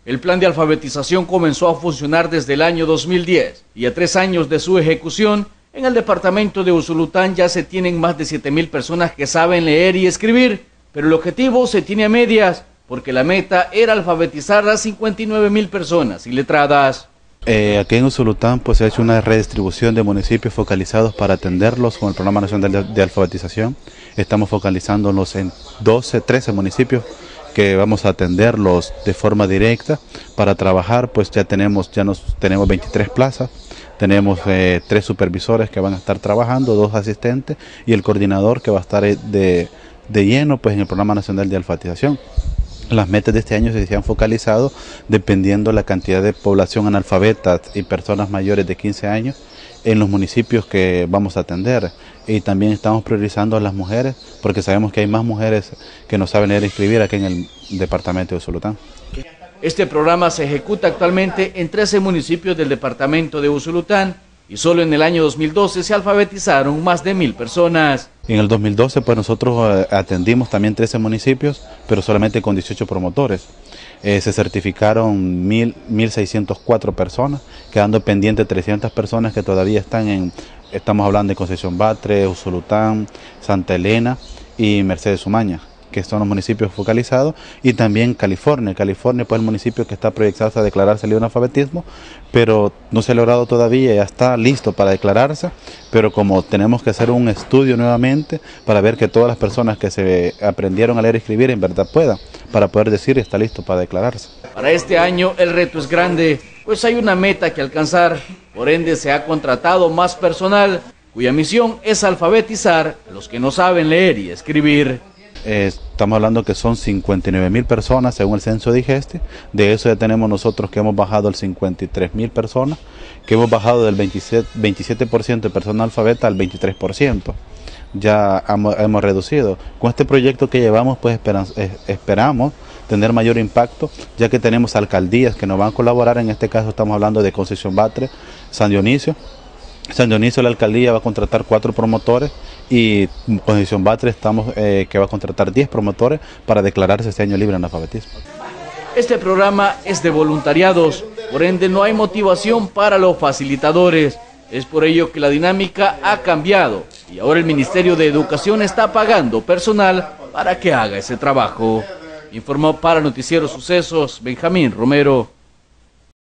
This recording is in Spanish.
El plan de alfabetización comenzó a funcionar desde el año 2010 y a 3 años de su ejecución, en el departamento de Usulután ya se tienen más de 7.000 personas que saben leer y escribir, pero el objetivo se tiene a medias, porque la meta era alfabetizar a 59.000 personas iletradas. Aquí en Usulután pues se ha hecho una redistribución de municipios focalizados para atenderlos con el Programa Nacional de Alfabetización. Estamos focalizándonos en 13 municipios que vamos a atenderlos de forma directa. Para trabajar pues tenemos 23 plazas, tenemos 3 supervisores que van a estar trabajando, 2 asistentes y el coordinador que va a estar de lleno pues en el Programa Nacional de Alfabetización. Las metas de este año se han focalizado dependiendo la cantidad de población analfabeta y personas mayores de 15 años en los municipios que vamos a atender. Y también estamos priorizando a las mujeres porque sabemos que hay más mujeres que no saben leer y escribir aquí en el departamento de Usulután. Este programa se ejecuta actualmente en 13 municipios del departamento de Usulután y solo en el año 2012 se alfabetizaron más de 1.000 personas. En el 2012 pues nosotros atendimos también 13 municipios, pero solamente con 18 promotores. Se certificaron 1.604 personas, quedando pendientes 300 personas que todavía estamos hablando de Concepción Batres, Usulután, Santa Elena y Mercedes Umaña, que son los municipios focalizados, y también California. California pues el municipio que está proyectado a declararse libre de analfabetismo, pero no se ha logrado todavía, ya está listo para declararse, pero como tenemos que hacer un estudio nuevamente para ver que todas las personas que se aprendieron a leer y escribir en verdad puedan, para poder decir está listo para declararse. Para este año el reto es grande, pues hay una meta que alcanzar, por ende se ha contratado más personal, cuya misión es alfabetizar a los que no saben leer y escribir. Estamos hablando que son 59.000 personas según el censo de IGESTI. De eso ya tenemos nosotros que hemos bajado el 53.000 personas, que hemos bajado del 27% de personas alfabetas al 23%. Ya hemos reducido. Con este proyecto que llevamos pues esperamos tener mayor impacto, ya que tenemos alcaldías que nos van a colaborar. En este caso estamos hablando de Concepción Batres, San Dionisio. San Dionisio, la alcaldía va a contratar 4 promotores y Concepción Batres que va a contratar 10 promotores para declararse este año libre de analfabetismo. Este programa es de voluntariados, por ende no hay motivación para los facilitadores. Es por ello que la dinámica ha cambiado y ahora el Ministerio de Educación está pagando personal para que haga ese trabajo. Informó para Noticiero Sucesos Benjamín Romero.